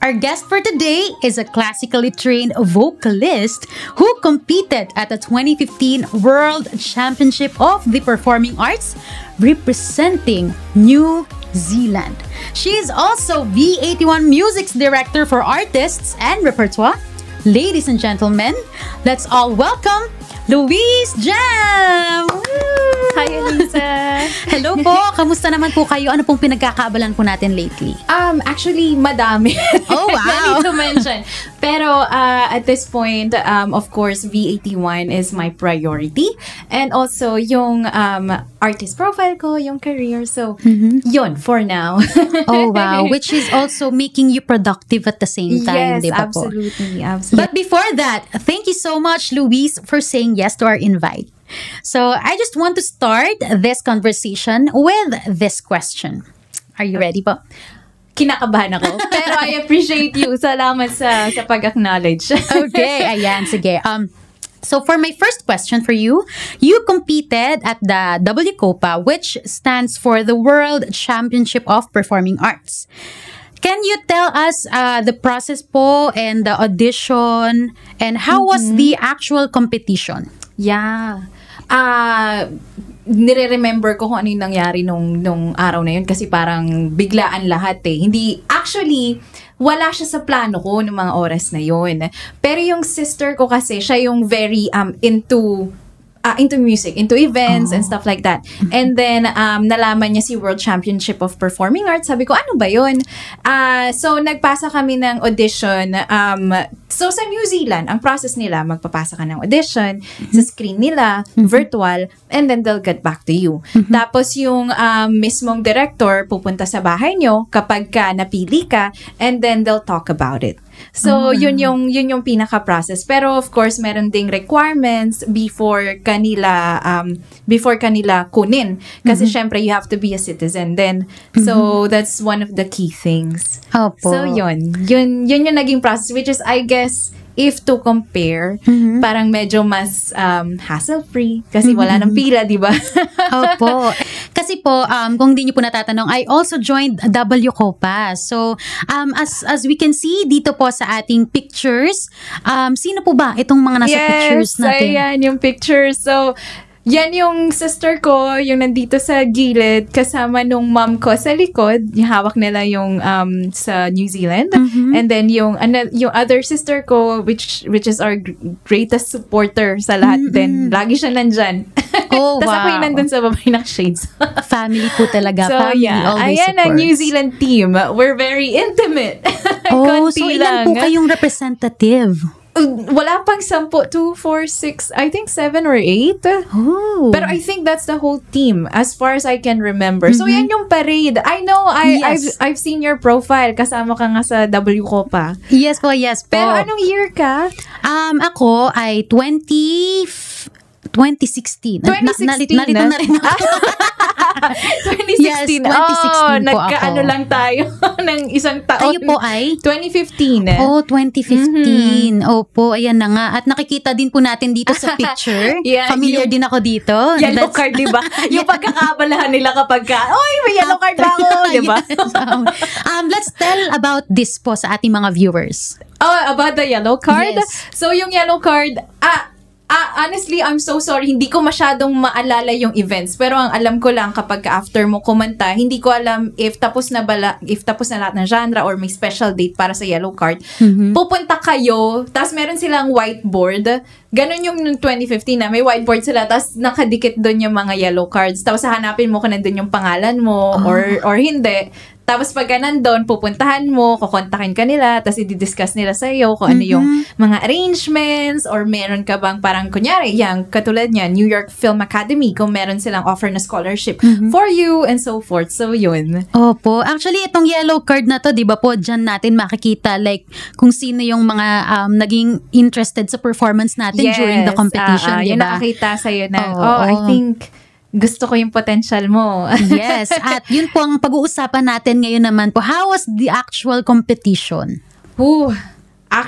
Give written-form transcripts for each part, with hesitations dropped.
Our guest for today is a classically trained vocalist who competed at the 2015 World Championship of the Performing Arts representing New Zealand. She is also V81 Music's Director for Artists and Repertoire. Ladies and gentlemen, let's all welcome Louise Gem! Hi, Alisah! Hello po! Kamusta naman po kayo? Ano pong pinagkakaabalan po natin lately? Actually, madami. Oh, wow! No need to mention. Pero at this point, of course, V81 is my priority. And also, yung artist profile ko, yung career. So, yun, for now. Oh, wow. Which is also making you productive at the same time, Yes, di ba po? absolutely. But before that, thank you so much, Louise, for saying yes to our invite. So, I just want to start this conversation with this question. Are you ready po? Kinakabahan ako. Pero I appreciate you. Salamat sa pag-acknowledge. Okay, ayan, sige. So for my first question for you, you competed at the WCOPA, which stands for the World Championship of Performing Arts. Can you tell us the process po and the audition and how was the actual competition? Yeah. Nire-remember ko kung ano yung nangyari nung araw na yun kasi parang biglaan lahat eh. Hindi, actually, wala siya sa plano ko ng mga oras na yun. Pero yung sister ko kasi, siya yung very into music, into events and stuff like that. And then, nalaman niya si World Championship of Performing Arts. Sabi ko, ano ba yun? So, nagpasa kami ng audition. So, sa New Zealand, ang process nila, magpapasa ka ng audition, sa screen nila, virtual, and then they'll get back to you. Tapos, yung mismong director, pupunta sa bahay nyo kapag ka napili ka, and then they'll talk about it. So, yun yung pinaka-process. Pero, of course, meron ding requirements before kanila kunin. Kasi, syempre, you have to be a citizen then. So, that's one of the key things. Opo. So, yun yung naging process, which is, I guess, if to compare, parang medyo mas hassle-free. Kasi wala nang pila, di ba? Opo. Kasi po, kung di nyo po natatanong, I also joined WCOPA. So, as we can see dito po sa ating pictures, sino po ba itong mga nasa pictures natin? Yes, ayan yung pictures. So, yan yung sister ko, yung nandito sa gilid, kasama nung mom ko sa likod. Yung hawak nila yung sa New Zealand. And then yung other sister ko, which is our greatest supporter sa lahat din. Lagi siya nandyan. Oh, Tapos wow. ako yung nandun sa babay ng shades. Family po talaga. So, Family always ayan ang supports. New Zealand team. We're very intimate. Oh, Konti so ilan po kayong representative? Wala pang 10, 2, 4, 6, I think 7 or 8. Oh. Pero I think that's the whole team as far as I can remember. So yan yung parade. I know, Yes. I've seen your profile. Kasama ka nga sa WCOPA. Yes po, yes po. Pero anong year ka? Ako ay 2016. 2016 Nalito na rin ako. 2016. Yes, 2016 po nagkaano ako. lang tayo ng isang taon. Tayo po ay? 2015. Oh, 2015. Opo, ayan na nga. At nakikita din po natin dito sa picture. Yeah, Familiar din ako dito. Yellow card, di ba? Yung pagkakabalahan nila kapag ka, oy, may yellow card ba ako? Di ba? Yes. Let's tell about this po sa ating mga viewers. Oh, about the yellow card? Yes. So, yung yellow card, honestly, I'm so sorry. Hindi ko masyadong maalala yung events. Pero ang alam ko lang kapag after mo kumanta, hindi ko alam if tapos na lahat ng genre or may special date para sa yellow card. Pupunta kayo, tapos meron silang whiteboard. Ganon yung 2015 na may whiteboard sila, tapos nakadikit doon yung mga yellow cards. Tapos hanapin mo kung nandun yung pangalan mo or hindi. Tapos pagka nandun, pupuntahan mo, kukontakin ka nila, tapos i-discuss nila sa iyo kung ano yung mga arrangements or meron ka bang parang kunyari, yung katulad niya, New York Film Academy, kung meron silang offer na scholarship for you and so forth. So, yun. Opo. Actually, itong yellow card na to, di ba po, dyan natin makikita like kung sino yung mga naging interested sa performance natin during the competition, di yun ba? nakakita sa'yo na, Oo. I think gusto ko yung potential mo. Yes. At yun po ang pag-uusapan natin ngayon naman po. How was the actual competition?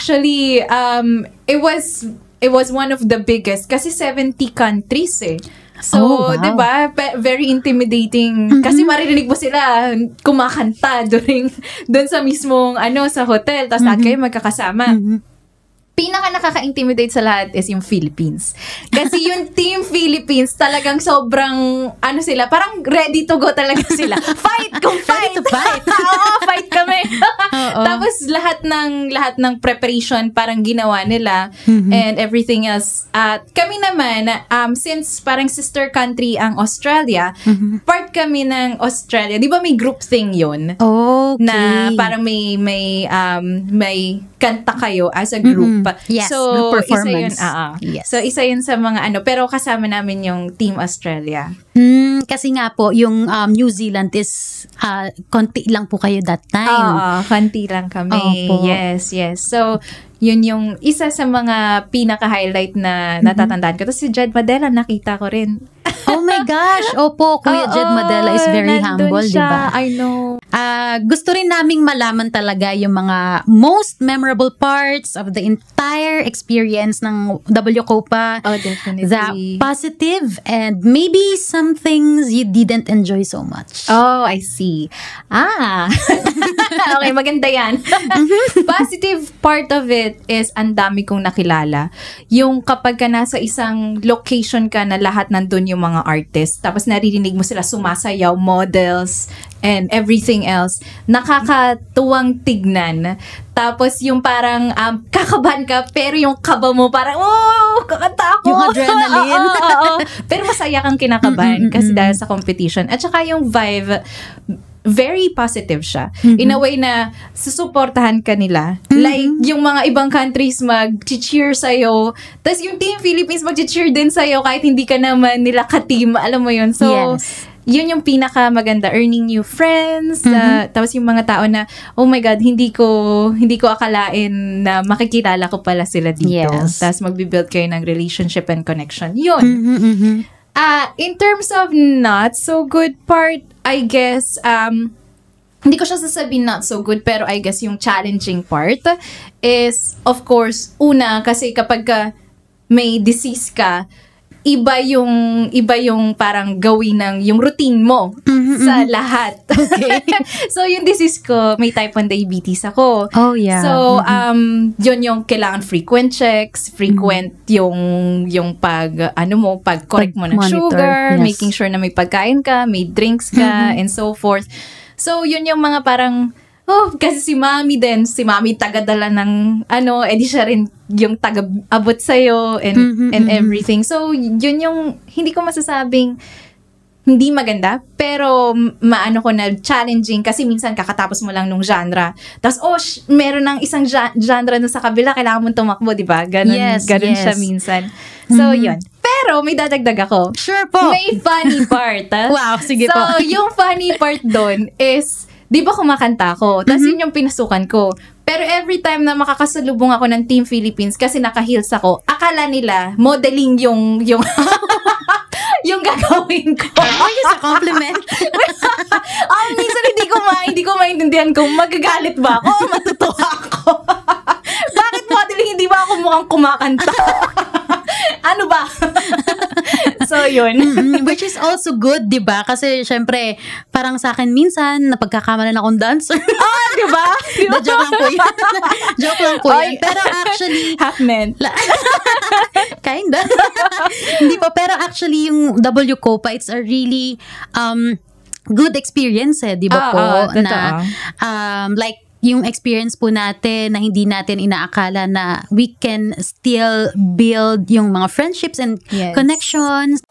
Actually, it was one of the biggest kasi 70 countries eh. So, Oh, wow. 'di ba? Very intimidating kasi maririnig mo sila kumakanta doon sa mismong sa hotel, tapos lahat kayo magkakasama. Pinaka nakaka-intimidate sa lahat is yung Philippines. Kasi yung Team Philippines talagang sobrang sila, parang ready to go talaga sila. Fight! Kung fight! Ready to fight. Oo, fight kami. Oo. Tapos lahat ng preparation parang ginawa nila and everything else. At kami naman, since parang sister country ang Australia, part kami ng Australia. Di ba may group thing yun? Okay. Na parang may kanta kayo as a group. Yes, so, group performance. Isa yun, Yes. So, isa yun sa mga pero kasama namin yung Team Australia. Kasi nga po, yung New Zealand is konti lang po kayo that time. Oo, konti lang kami. Opo. Yes. So, yun yung isa sa mga pinaka-highlight na natatandaan ko. Tapos si Jed Madela, nakita ko rin. Oh my gosh! Opo, Kuya Jed Madela is very nandun humble, di siya. ba? I know. Gusto rin naming malaman talaga yung mga most memorable parts of the entire experience ng WCOPA. Oh, definitely. The positive and maybe some things you didn't enjoy so much. Oh, I see. Okay, maganda yan. Positive part of it is ang dami kong nakilala. Yung kapag ka nasa isang location ka na lahat nandun yung mga artists, tapos naririnig mo sila sumasayaw, models, and everything else, nakakatuwang tignan. Tapos yung parang kakabahan ka, pero yung kaba mo parang, kakanta ako. Yung adrenaline. Oo. Pero masaya kang kinakabahan kasi dahil sa competition. At saka yung vibe, very positive siya. In a way na susuportahan ka nila. Like, yung mga ibang countries mag-cheer sa'yo. Tapos yung Team Philippines mag-cheer din sa'yo kahit hindi ka naman nila ka-team. Alam mo yun. So, yun yung pinaka maganda, earning new friends. Tapos yung mga tao na, oh my God, hindi ko akalain na makikilala ko pala sila dito. Yes. Tapos magbibuild kayo ng relationship and connection. Yun. In terms of not so good part, I guess, hindi ko siya sasabihin not so good, pero I guess yung challenging part is, of course, una, kasi kapag may disease ka, iba yung parang gawin ng yung routine mo sa lahat. Okay. So, yung disease ko, may type 1 diabetes ako. Oh, yeah. So, yun yung kailangan frequent checks, frequent yung pag-correct mo ng sugar, making sure na may pagkain ka, may drinks ka, and so forth. So, yun yung mga parang, kasi si Mami tagadala ng edi siya rin yung taga-abot sa'yo and everything. So, yun yung hindi ko masasabing hindi maganda, pero maano ko na challenging kasi minsan kakatapos mo lang nung genre. Tapos, meron ng isang genre na sa kabila, kailangan mong tumakbo, di ba? Ganun siya minsan. So, yun. Pero, may dadagdag ako. Sure po. May funny part. Wow, sige po. So, yung funny part doon is, di ba kumakanta ako? Tapos yun yung pinasukan ko. Pero every time na makakasalubong ako ng Team Philippines kasi naka-heels ako, akala nila modeling yung yung gagawin ko. It's a compliment. Minsan hindi ko maintindihan kung magagalit ba ako o matutuwa ako. Bakit modeling? Hindi ba ako mukhang kumakanta? Ano ba? So, yun. Which is also good, di ba? Kasi, syempre, parang sa akin minsan, napagkakamalan akong dancer. Di ba? Joke lang po yun. Joke lang po yun. Pero actually, half meant. Kinda. Hindi po. Pero actually, yung WCOPA, it's a really good experience di ba po? Na, like, yung experience po natin na hindi natin inaakala na we can still build yung mga friendships and connections